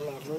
lên luôn.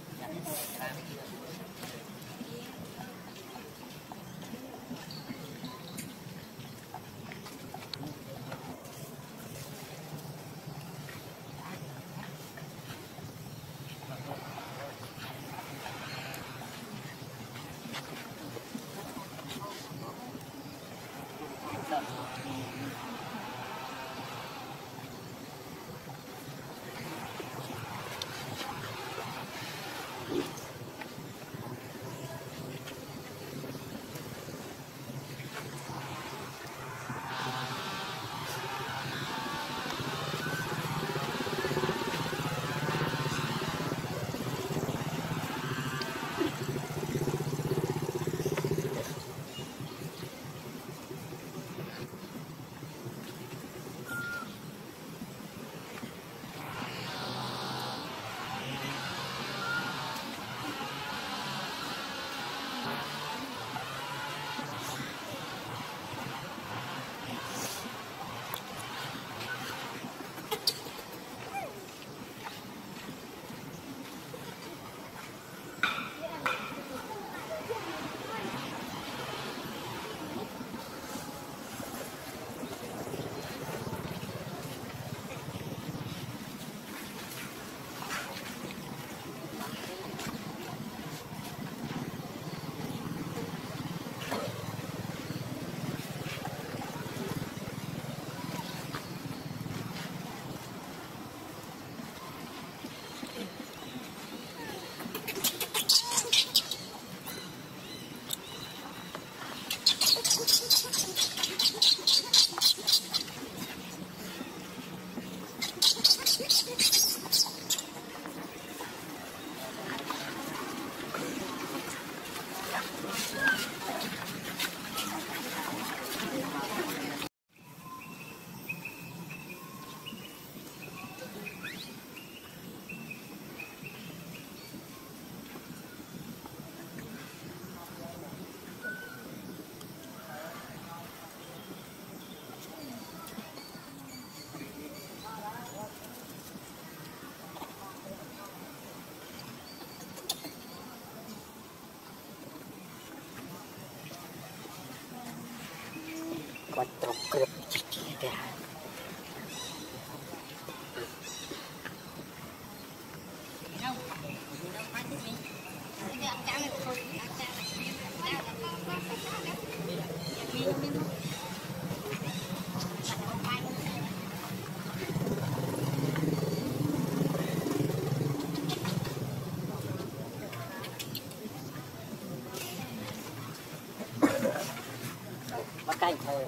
Quattro crepite. Canh thôi.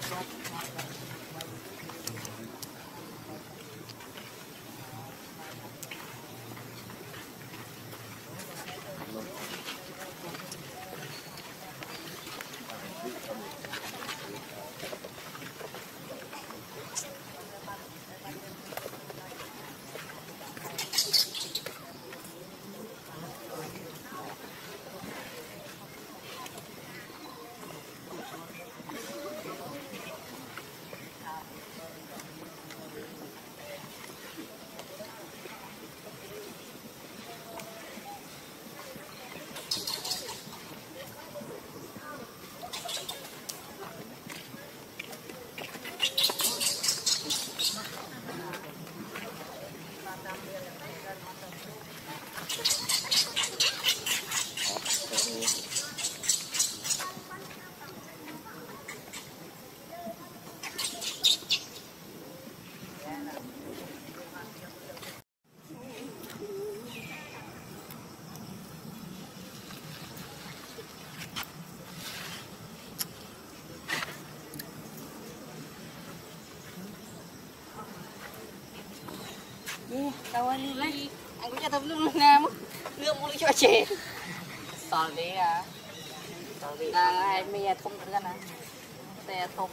Đâu anh lấy anh cũng cho tôi nước nam nước mua cho trẻ tỏi đi à ai mẹ thông cái này xe thông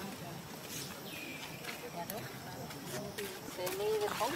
xe đi cái thông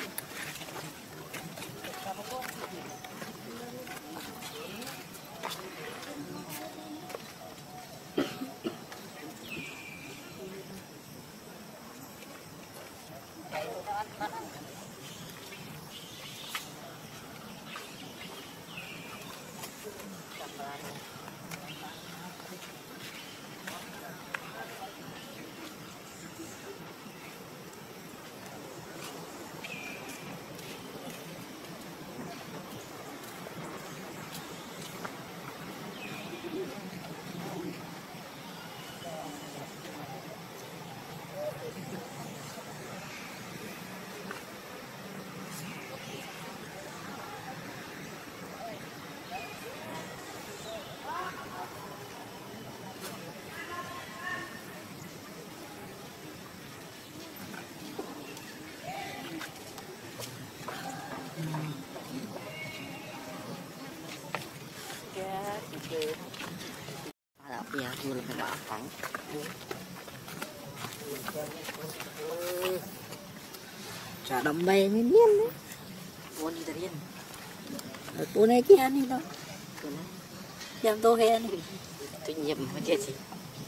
chả đầm bè miên miên đấy buồn gì tự nhiên buồn này kia đi đâu em tôi hè này tôi nhiệm mà chết gì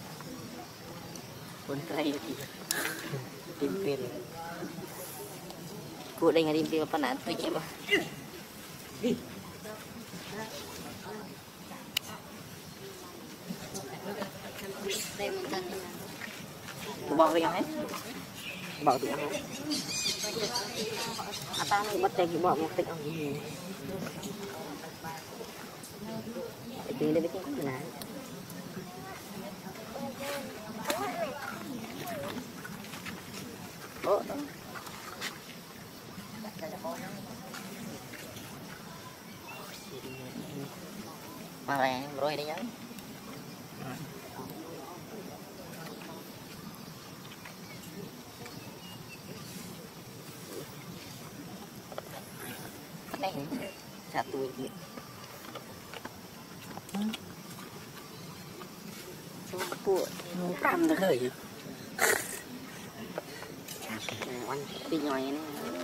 buồn cái gì tìm tiền cô đây là tìm tiền mà tôi chém à đây mình cần bỏ cái hết bỏ tụi nó ta mình bắt tay bỏ một tích ông gì đi lên cái cái này mà này rồi đấy nhá đây satu ini Cua cam được hơi anh đi nhoi này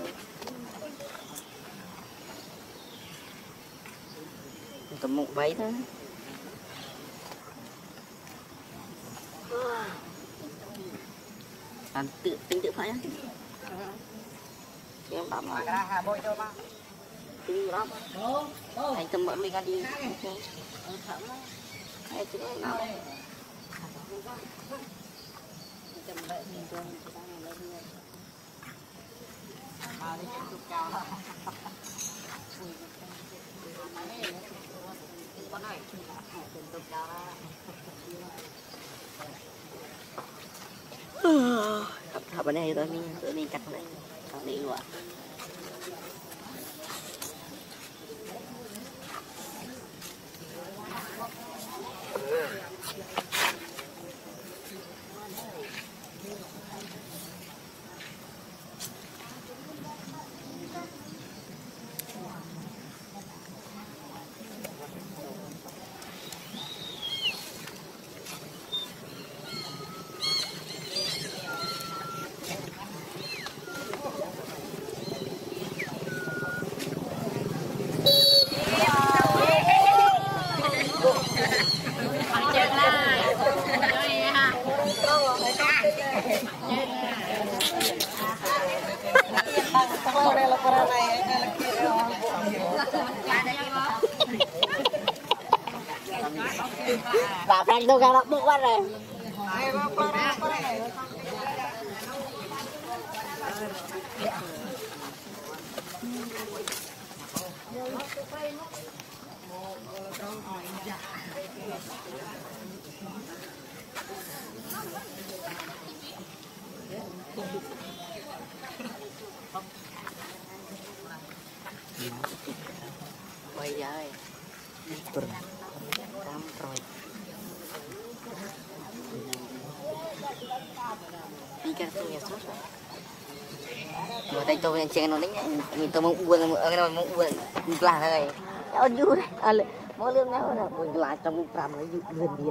tầm một bấy thôi anh tự tính tự phải em bảo mà tính lắm anh tầm bọn mình ăn đi hay chứ nào học bên này tôi mình cắt này đi luôn bà Frank tôi gặp bụng quá rồi bây giờ cam rồi đi cái tôi sốt rồi tay tôi đang chơi nó đấy mình tôi muốn buồn nó muốn buồn là này ở vui đấy mỗi lương nhau là buồn lại trong làm nó gần đi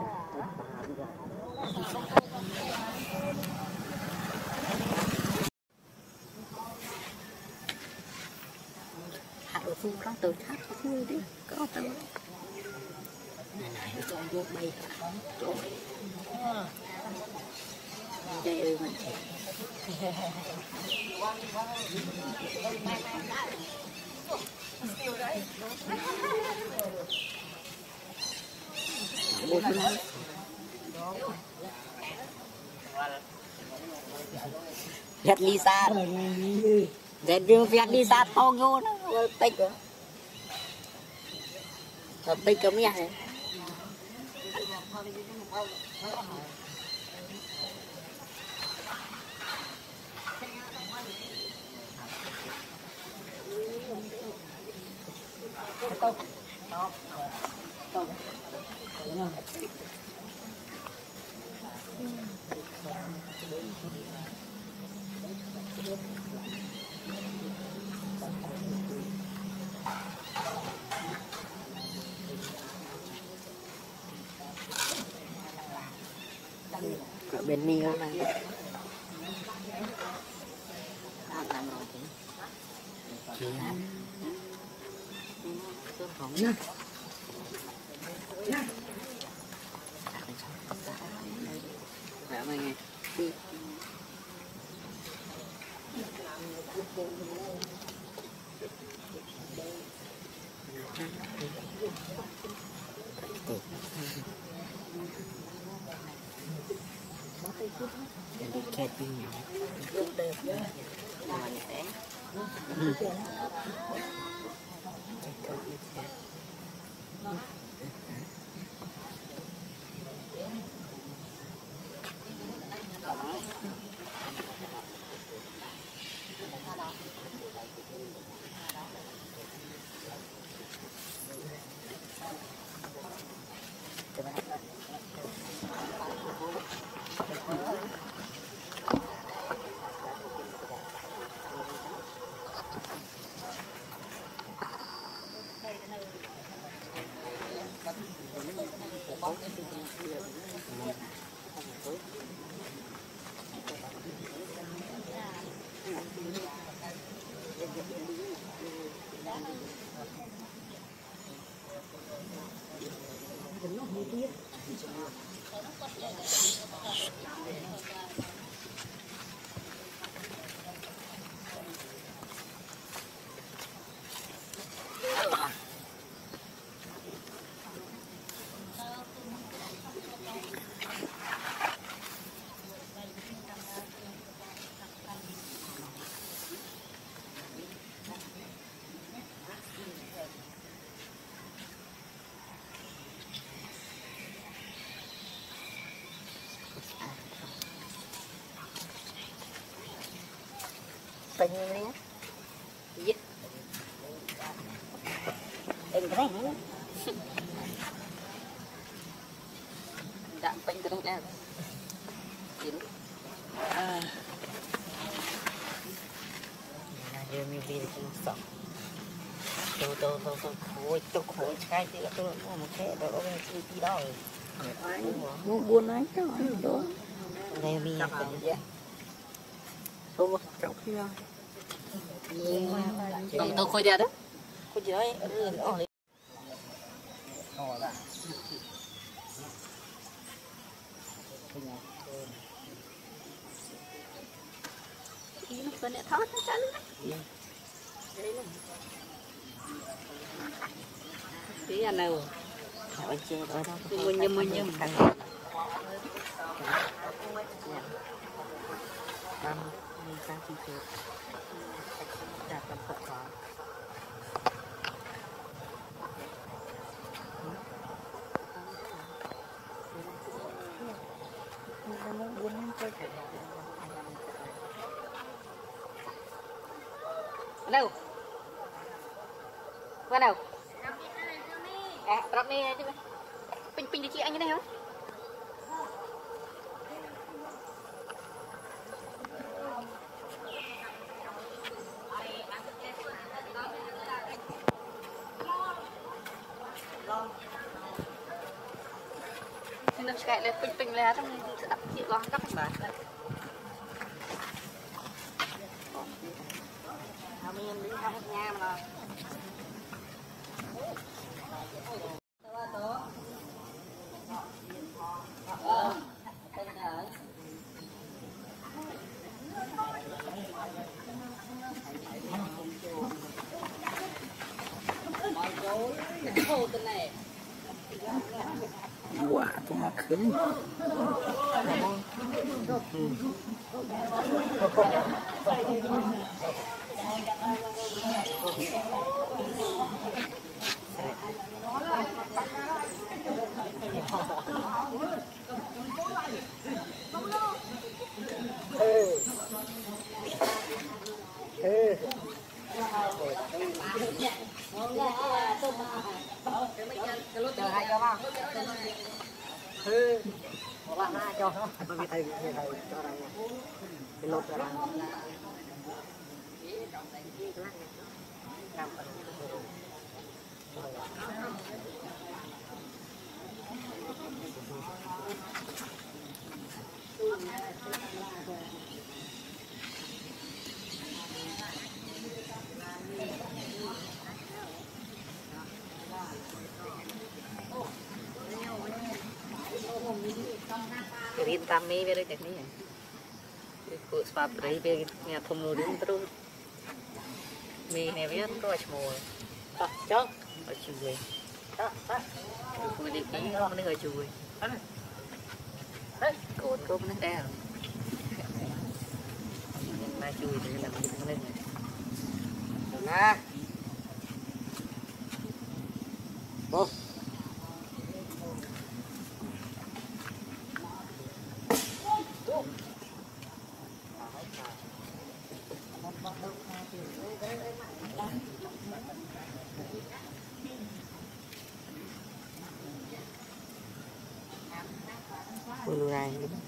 hạt ở phun có từ hạt vui đấy có từ này cho vô bay chỗ đây ơi mình Việt đi xa Việt đi xa to vô nó tích rồi tập tích cấm nhà này ở bên mi này làm rồi chị không dạ nghe jadi capping Pengen lihat? Iya. Keren. Tidak pengen lihat. Ini. Giờ mình về thì sọc. Tôi khối cái thì tôi mua một cái đó bên chi đó rồi. Mua buôn ấy đó. Đây mình vậy. Thôi chọc kia. Tôi khôi ra đó. Khôi gì đấy. Nó còn lại thoát nó chắn. Tí ăn nào. Ở trên ở đâu. Mua nhâm thằng. Năm mình sang chi tiết. Đạt làm thật khó. Mình muốn buôn chơi phải đâu qua đâu drop đi chứ pin đi chị anh cái này hả nó chạy lên pin lên trong sẽ đập chị con cắt mà mình đi hai nhà mà Quả tôi mặc khứng. Chờ hai cho bao. Một là hai cho nó. Bởi thầy cho đây nha. Cái lột ra đây. tam mi về đây chắc ní cụ sập đấy về nhà thùng nuôi đến tôi mi này biết tôi mùa chó ở chui chui đi cái không đi ở chui cột cột nó đeo ba chui để làm gì lên nè bố bulu này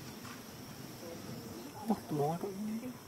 Mất mỏ đó.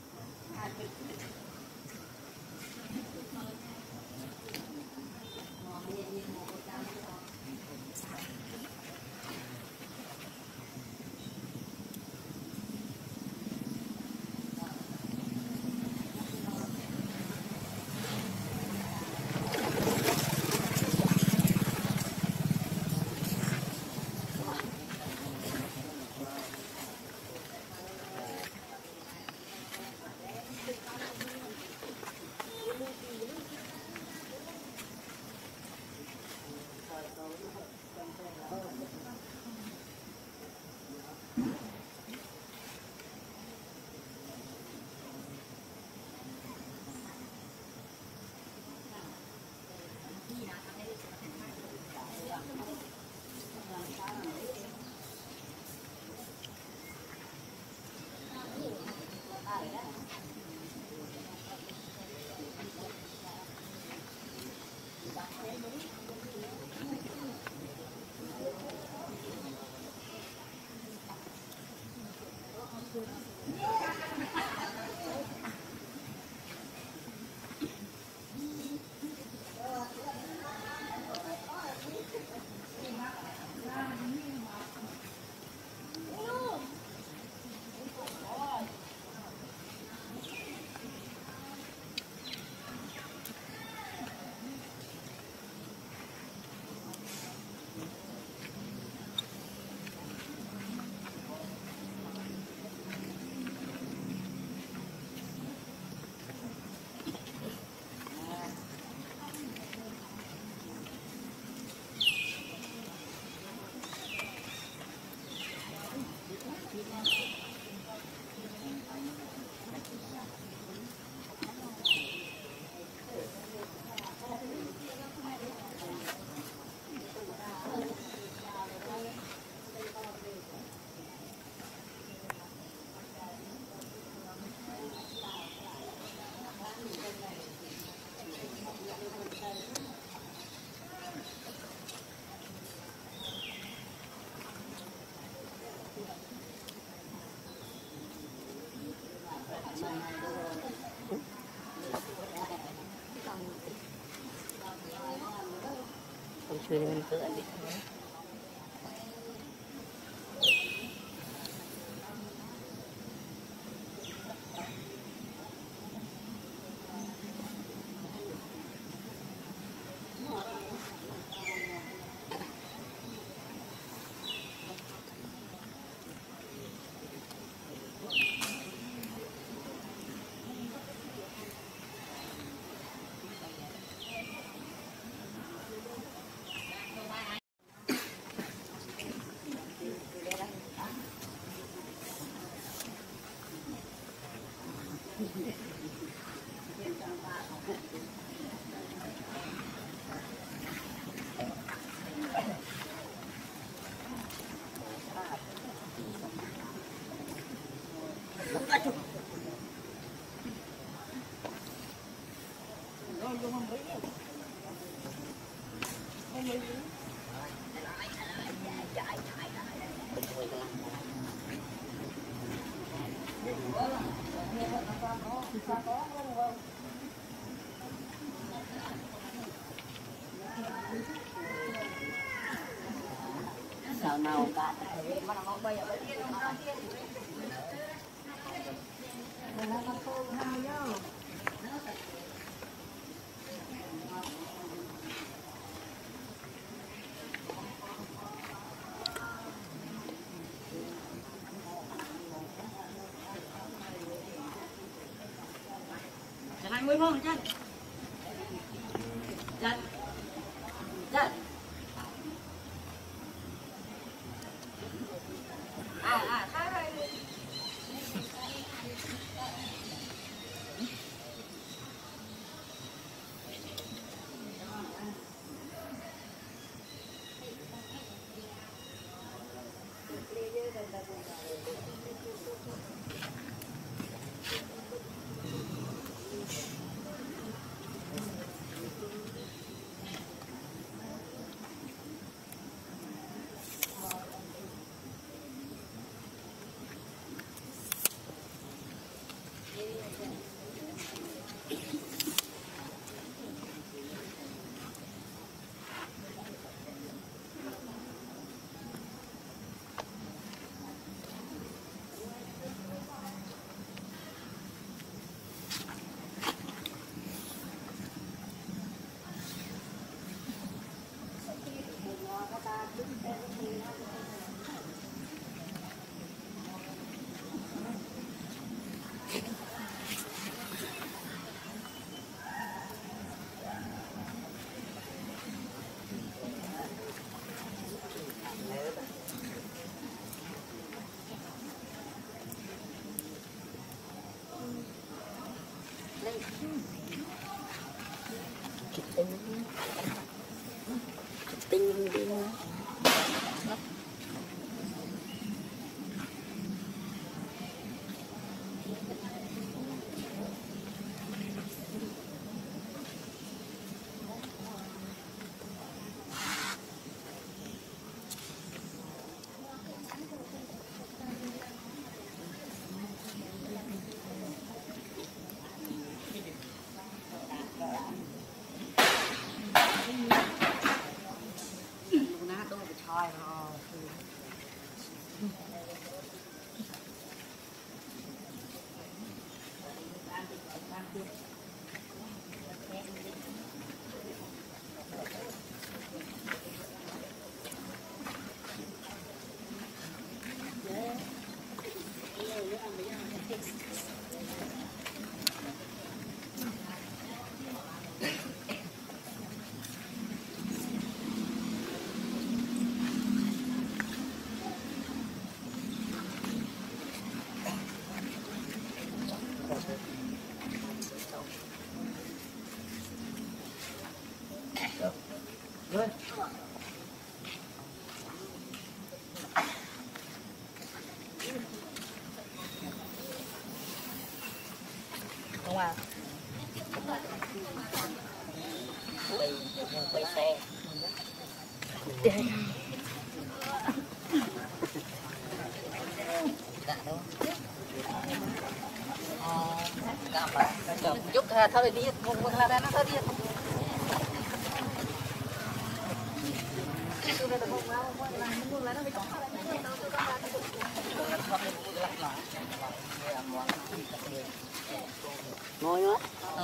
chui dengan ke adik Sao nào cả. Anh mới phong chân. Chân. Chân. Thái đây. Tinh đi nữa. Rồi. Không à. Quay xe. Chút thôi đi, không ra nó thôi đi. Ngồi nữa.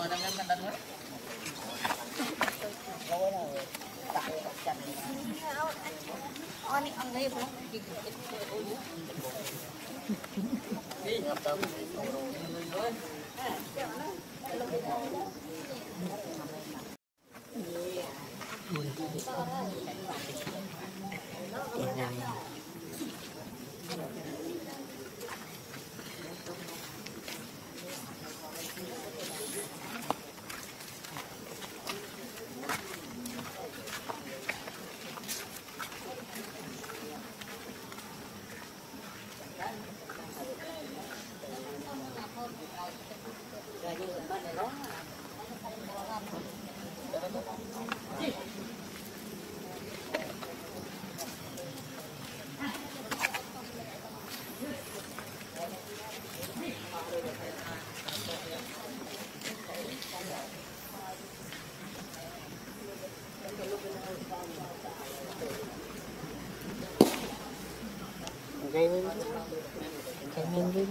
Gây lên. Cái miếng đi.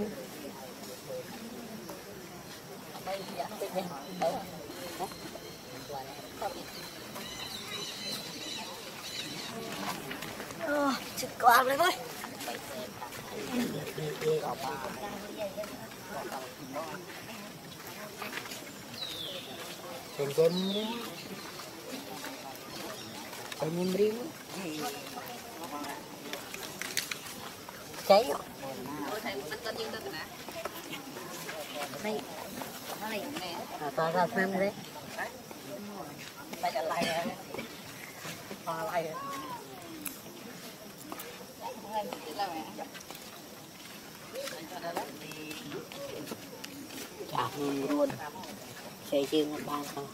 Chịu quạt lên thôi. Em riêng cháy này ta ra xem đấy lại chả luôn chơi chưa một bàn không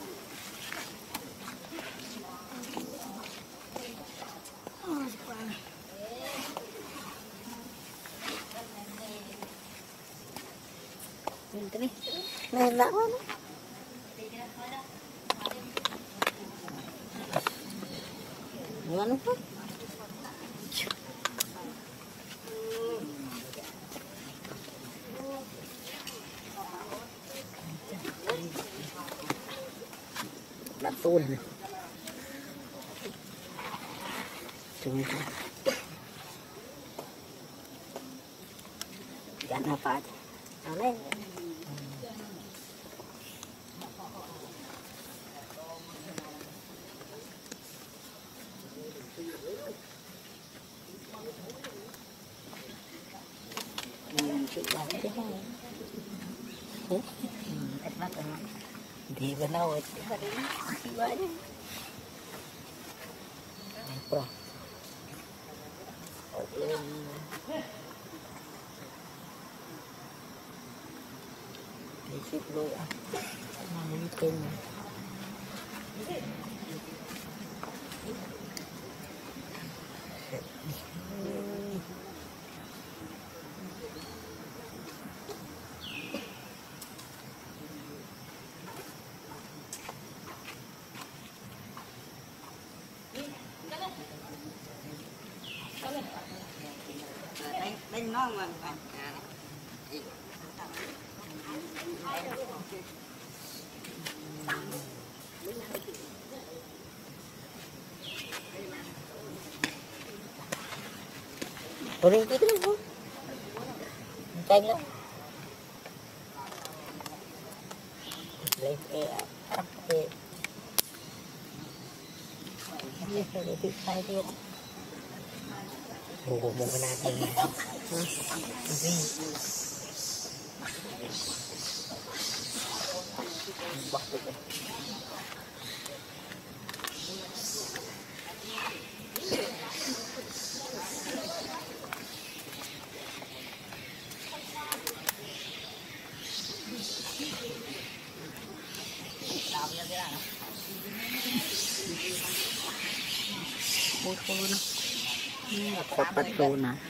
ini enak gimana tuh đặt tuôn này cuma jangan apa aja aneh di benar banyak bro di situ ya mungkin đánh nó mà Boleh gitu kan? Kayaknya. Ini sudah dipakai. Oh, mau kena ini. Ini. Waktu itu. Kopat tuna.